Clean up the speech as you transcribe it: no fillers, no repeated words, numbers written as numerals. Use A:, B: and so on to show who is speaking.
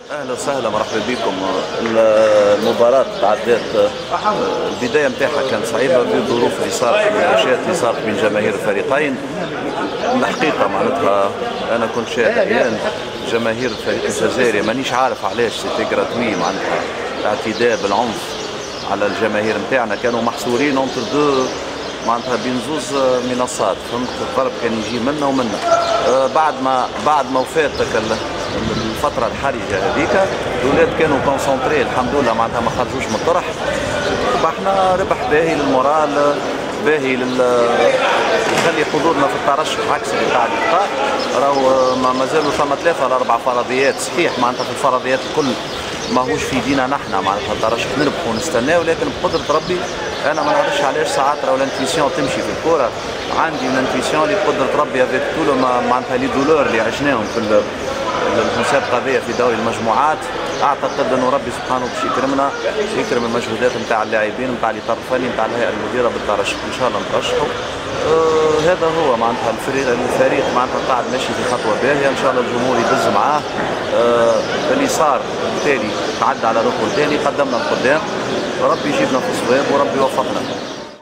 A: اهلا وسهلا، مرحبا بكم. المباراة تعدات، البداية نتاعها كانت صعيبة بالظروف اللي صارت والمناوشات اللي صارت بين جماهير الفريقين. الحقيقة معناتها أنا كنت شاهد عيان جماهير الفريق الجزائري، مانيش عارف علاش سيتي غراتوي، معناتها الاعتداء بالعنف على الجماهير نتاعنا. كانوا محصورين اونتر دو، معناتها بين زوز منصات، فهمت؟ الضرب كان يجي منا ومنا. بعد ما وفات الفترة الحرجة هذيك، الأولاد كانوا كونسونتري الحمد لله، معناتها ما خرجوش من الطرح. ربحنا ربح باهي للمورال، باهي يخلي حضورنا في الترشح عكس اللي قاعد يبقى. راهو ما زالوا ثم 3 ولا 4 فرضيات، صحيح معناتها في الفرضيات الكل ماهوش في ايدينا نحن، معناتها الترشح نربحوا ونستناو، لكن بقدرة ربي انا ما نعرفش علاش ساعات راهو الانتويسيون تمشي في الكورة. عندي الانتويسيون اللي بقدرة ربي افيك طول معناتها لي دولور اللي عشناهم في المسابقة هذه في دوري المجموعات، اعتقد انه ربي سبحانه باش يكرمنا، يكرم المجهودات نتاع اللاعبين، نتاع الاطار الفني، نتاع الهيئة المديرة بالترشح، ان شاء الله نترشحوا. هذا هو معناتها الفريق معناتها قاعد ماشي في خطوة باهية، ان شاء الله الجمهور يدز معاه. اللي صار بالتالي تعدى على روحه، الثاني قدمنا القدام، ربي يجيبنا في الصواب وربي يوفقنا.